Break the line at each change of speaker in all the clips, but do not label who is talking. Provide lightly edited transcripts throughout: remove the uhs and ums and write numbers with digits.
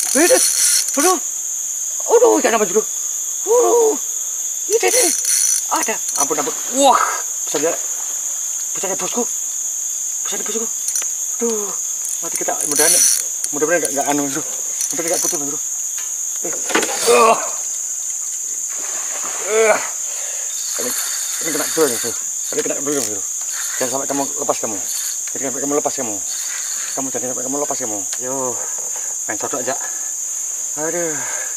Beda. Aduh. Aduh, jangan apa dulu. Ini. Ada. Ampun. Wah, besar bosku. Besar bosku. Duh, mati kita. Mudah-mudahan enggak anu, Bro. Mudah-mudahan enggak putus, Bro. Ini kena betul, Bro. Ini kena betul, Bro. Jangan sampai kamu lepas kamu. Jangan sampai kamu lepas kamu. Jangan sampai kamu lepas kamu. Yo, main cocok aja. Aduh.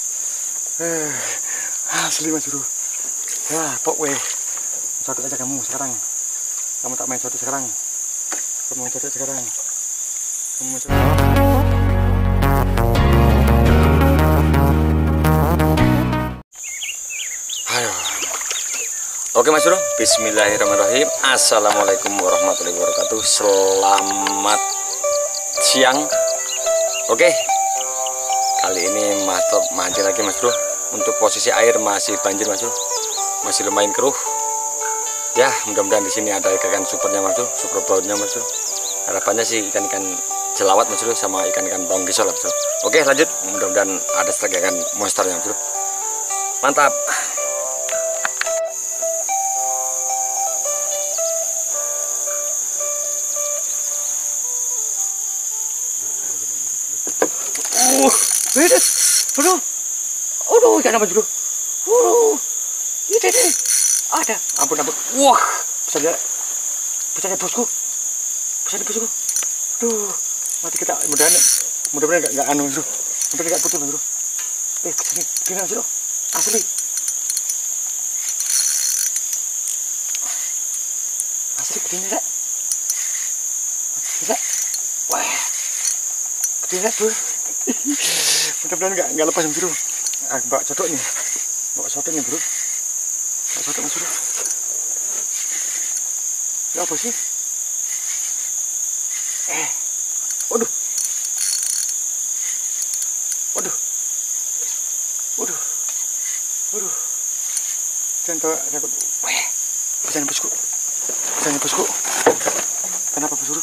Asli Mas Bro. Ya, pokoknya cocok aja kamu sekarang. Kamu tak main cocok sekarang. Kamu main cocok sekarang. Kamu main cocok. Ayo. Oke Mas Bro, bismillahirrahmanirrahim. Assalamualaikum warahmatullahi wabarakatuh. Selamat siang. Oke. Kali ini mancing lagi Mas Bro. Untuk posisi air masih banjir Mas Bro. Masih lumayan keruh. Ya, mudah-mudahan di sini ada ikan supernya Mas Bro, super bautnya Mas Bro. Harapannya sih ikan-ikan jelawat Mas Bro sama ikan-ikan bawang gisol Mas Bro. Oke, lanjut. Mudah-mudahan ada strike ikan monsternya Mas Bro. Mantap. Beda. Aduh, jangan apa dulu. Ini. Ada. Ampun. Wah, besar bosku. Duh, mati kita. Mudah-mudahan enggak anu, Bro. Mudah-mudahan enggak putus, Bro. Sini, Bro. Asli. Asli gede Rek. Wah. Gede Rek, Bro. Mudah-mudahan enggak lepas, Bro. Bawa codok nih. Bro. Bawa codok, Mas Bro. Ya apa sih? Waduh. Jangan takut. Jangan bosku. Kenapa Mas Bro?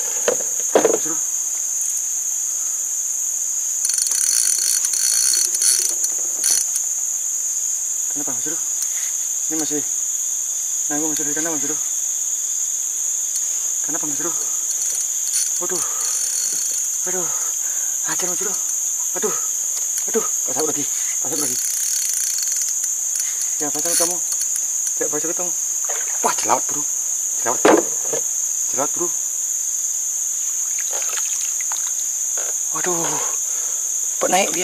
Kenapa Mas Bro? Ini masih nanggung mencari ikan Mas Bro. Kenapa Mas Bro? Waduh. Hajar Mas Bro. Aduh. Pasang lagi. Ya, pasang kamu. Tidak baca ketemu. Wah, jelawat Bro. Waduh. Pak naik dia.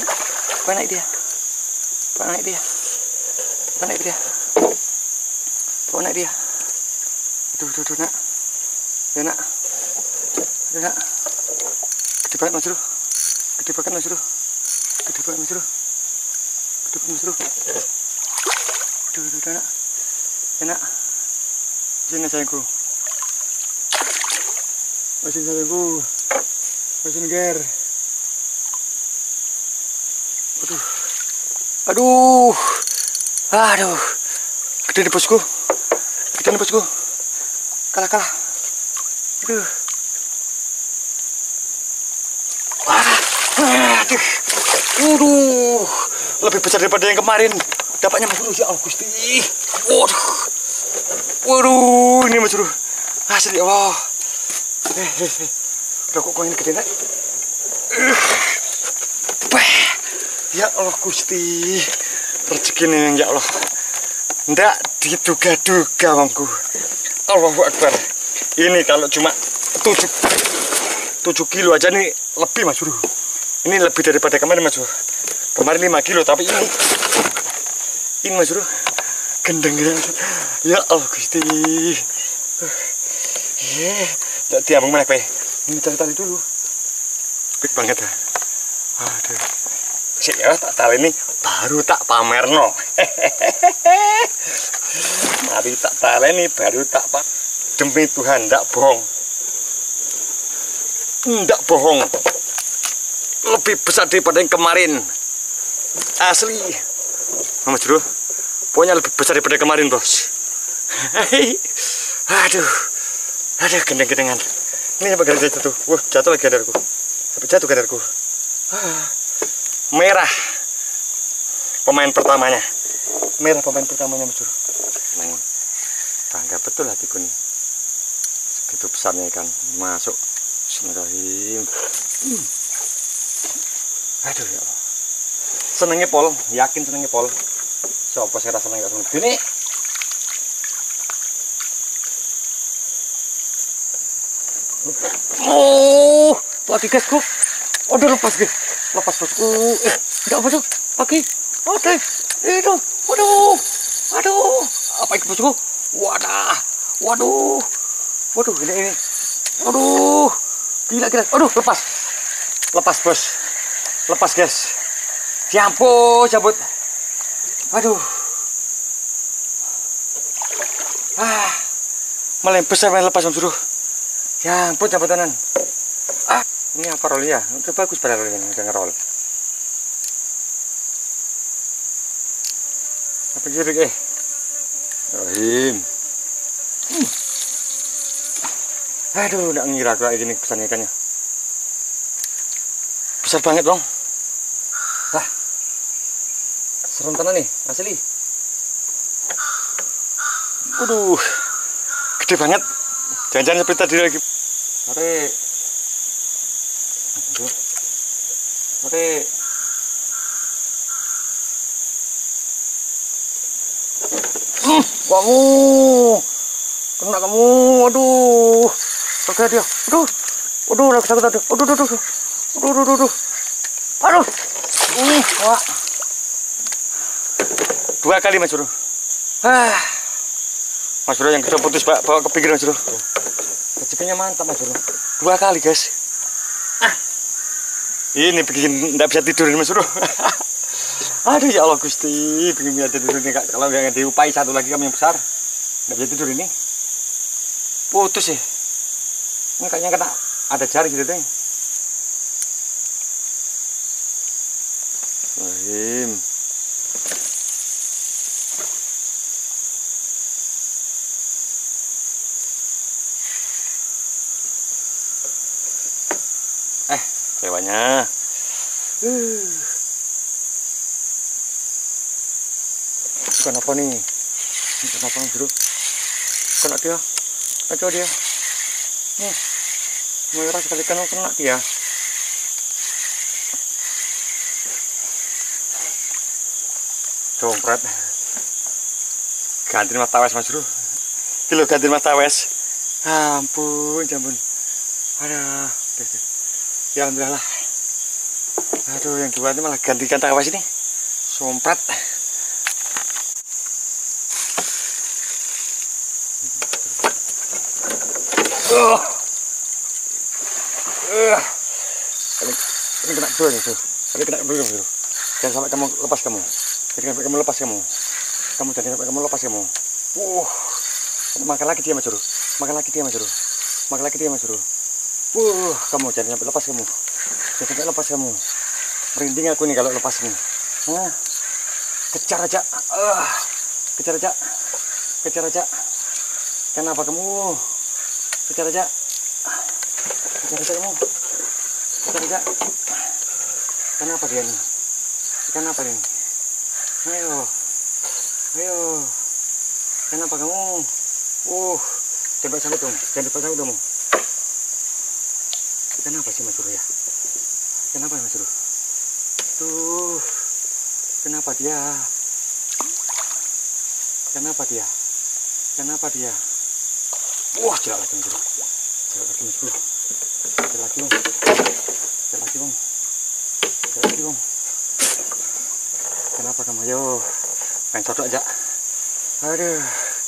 Aduh, nak. Ya, nak. Gede banget Mas Bro. Aduh, nak. Ya, nak. Sini sayangku. Masih ger. Aduh. Gede nih bosku. Kalah. Aduh. Lebih besar daripada yang kemarin. Dapatnya Mas Bro, ya Allah Gusti. Waduh, ini Mas Bro. Asli Allah. Udah kok ini gede nak. Ya Allah Gusti. Rezeki ini ya Allah. Ndak diduga-duga bangku. Allahu Akbar. Ini kalau cuma 7 kilo aja nih lebih Mas Bro. Ini lebih daripada kemarin Mas Bro. Kemarin 5 kilo tapi ini Mas Bro. Gendeng. Ya Allah Gusti. Tak diambung mana pe. Ini cari tali dulu. Gede banget ya. Aduh. Sik ya tak tali ini baru tak pamerno. Tapi tak tali ini baru tak demi Tuhan ndak bohong. Lebih besar daripada yang kemarin. Asli. Mas Bro. Pokoknya lebih besar daripada kemarin, Bos. Aduh, gendeng-gendengan. Ini apa gara jatuh? Wah, jatuh lagi kadarku. Sampai jatuh kadarku. merah pemain pertamanya. Merah pemain pertamanya Mas Bro. Neng, bangga betul hatiku nih. Segitu besarnya ikan masuk. Bismillahirrahmanirrahim. Aduh ya Allah. Senengnya pol, yakin senengnya pol. Siapa saya rasa enggak seneng gini. Oh, lagi guys bro. Aduh lepas guys. Lepas bos. Enggak masuk. Oke. Oke. Itu. Waduh. Aduh. Apa itu bosku? Wadah. Waduh. Waduh ini. Aduh. Gila. Aduh lepas. Lepas bos. Lepas guys. Cabut. Aduh. Malah besar main lepas Bro. Ya ampun cabutanan. Ini apa roll ya? Udah bagus pada roll ini, udah ngerol. Apa kiri Rahim. Aduh, nggak ngira kayak gini besar ikannya. Besar banget dong. Serem tenan nih, asli. Aduh, gede banget. Jangan-jangan seperti tadi lagi. Tarik. Kamu. Kena kamu. Aduh. Pakai dia. Aduh. Sakit. Aduh. Wah. 2 kali Mas Bro. Mas Bro yang kedua putus bawa ke pinggir Mas Bro. Rezekinya mantap Mas Bro. 2 kali guys. Ini bikin nggak bisa tidur Mas Bro. Aduh ya Allah Gusti, bikin bisa tidur ini Kak. Kalau yang diupai satu lagi kami yang besar, nggak bisa tidur ini. Putus sih. Ini kayaknya kena ada jari gitu deh. Rahim. Lewatnya. Kenapa nih? Kenapa Mas Bro? Kena dia. Kacau dia. Nih. Merah sekali kan kena dia. Jompret. Gantiin mata wes Mas Bro. Kilo gantiin mata wes. Ampun. Aduh. Ya alhamdulillah. Aduh yang dua ini malah gantikan tawas ini. Sompret. Ini kena dulu nih tuh. Ini kena dulu Bro. Jangan sampai kamu lepas kamu. Jangan sampai kamu lepas kamu. Jangan sampai kamu lepas kamu. Makan lagi dia Mas Bro. Makan lagi dia Mas Bro. Kamu jangan sampai lepas kamu. Jangan sampai lepas kamu. Merinding aku nih kalau lepas nih. Kejar aja. Kejar aja. Kenapa kamu? Kejar aja kamu. Kejar aja. Kenapa dia nih? Kenapa ini? Ayo. Kenapa kamu? Coba sangkut dong. Jangan depan sangkut dong. Kenapa sih Mas Bro ya? Kenapa Mas Bro? Tuh. Kenapa dia? Wah, jelek lagi Mas Bro. Jelek lagi Bang. Kenapa kamu? Ayo. Main codok aja. Aduh.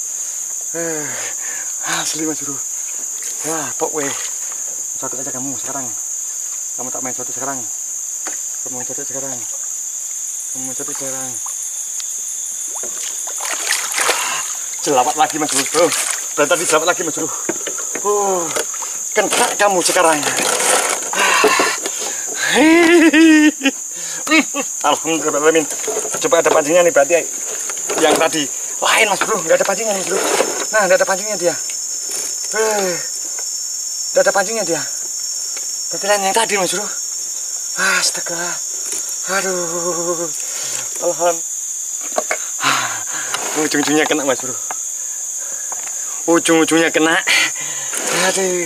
Asli Mas Bro. Wah, pok weh. Codok aja kamu sekarang. Kamu tak main codok sekarang. Kamu main codok sekarang. Jelawat lagi Mas Bro. Dan tadi jelawat lagi Mas Bro. Kena kamu sekarang. Alhamdulillah. Coba ada pancingnya nih berarti yang tadi lain Mas Bro. Nggak ada pancingnya Mas Bro. Nah, nggak ada pancingnya dia. Nggak ada pancingnya dia. Berarti lain yang tadi Mas Bro. Astaga. Aduh, alhamdulillah. Ujung-ujungnya kena Mas Bro. Ujung-ujungnya kena. Aduh.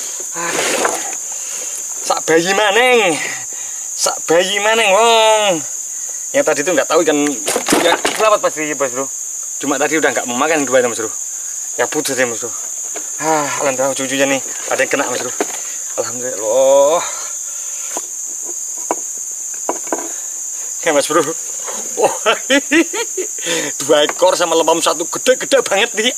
Sak bayi maneng. Sak bayi maneng wong. Yang tadi itu nggak tahu kan ya selamat pasti Mas Bro. Cuma tadi udah nggak mau makan dua Mas Bro. Ya putus deh Mas Bro. Alhamdulillah ujung-ujungnya nih ada yang kena Mas Bro. Alhamdulillah. Ya Mas Bro. Oh, 2 ekor sama lempam 1 gede-gede banget nih.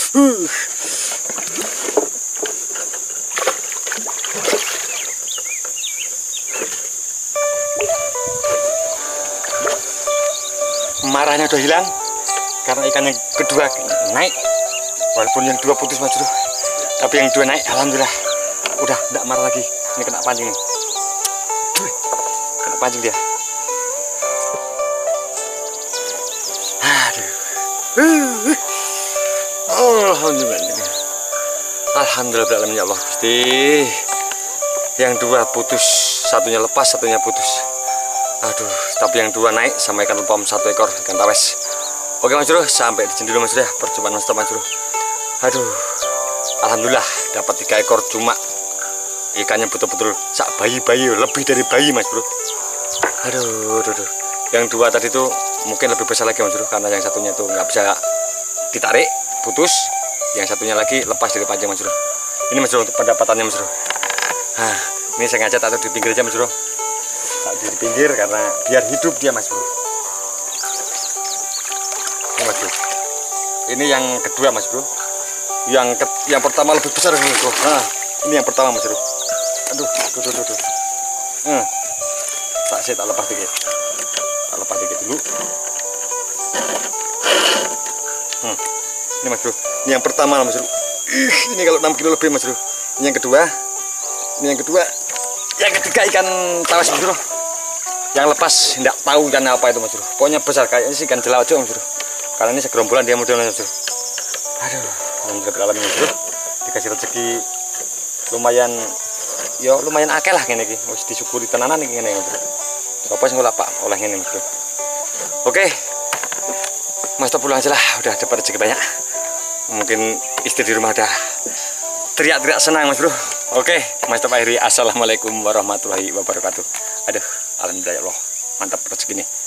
Marahnya udah hilang karena ikan yang kedua naik. Walaupun yang 2 putus Mas Bro, tapi yang 2 naik alhamdulillah. Udah enggak marah lagi. Ini kena pancing nih. Kena pancing dia. Alhamdulillah. Alhamdulillah ya Allah Gusti. Yang 2 putus, satunya lepas, satunya putus. Aduh, tapi yang 2 naik sama ikan lempam 1 ekor ikan tawes. Oke Mas Bro, sampai di sini dulu Mas Bro ya. Percobaan nonstop Mas Bro. Aduh, alhamdulillah dapat 3 ekor, cuma ikannya betul-betul sak bayi-bayi, lebih dari bayi Mas Bro. Aduh. Yang 2 tadi tuh mungkin lebih besar lagi Mas Bro, karena yang satunya tuh nggak bisa ditarik, putus. Yang satunya lagi lepas dari pancing Mas Bro. Ini Mas Bro untuk pendapatannya Mas Bro. Ini sengaja taruh di pinggir aja Mas Bro. Tak di pinggir karena biar hidup dia Mas Bro. Ini Mas Bro. Ini yang kedua Mas Bro. Yang pertama lebih besar Mas Bro. Ini yang pertama Mas Bro. Aduh. Tak lepas dikit. Tak lepas dikit dulu. Ini Mas Bro. Ini yang pertama Mas Bro. Ini kalau 6 kilo lebih Mas Bro. Ini yang kedua. Yang ketiga ikan tawes Mas Bro. Yang lepas enggak tahu ikan apa itu Mas Bro. Pokoknya besar kayaknya sih ikan jelawat Mas Bro. Karena ini segerombolan dia modelnya Mas Bro. Aduh, alhamdulillah Mas Bro. Dikasih rezeki lumayan akeh lah ngene iki. Wis disyukuri tenanan iki ngene Mas Bro. Sapa sing ngolah Pak oleh ngene Mas Bro. Oke. Mas Top pulang aja lah, udah dapat rezeki banyak. Mungkin istri di rumah udah teriak-teriak senang Mas Bro. Oke, Mas Top akhiri. Assalamualaikum warahmatullahi wabarakatuh. Aduh, alhamdulillah ya Allah, mantap rezeki nih.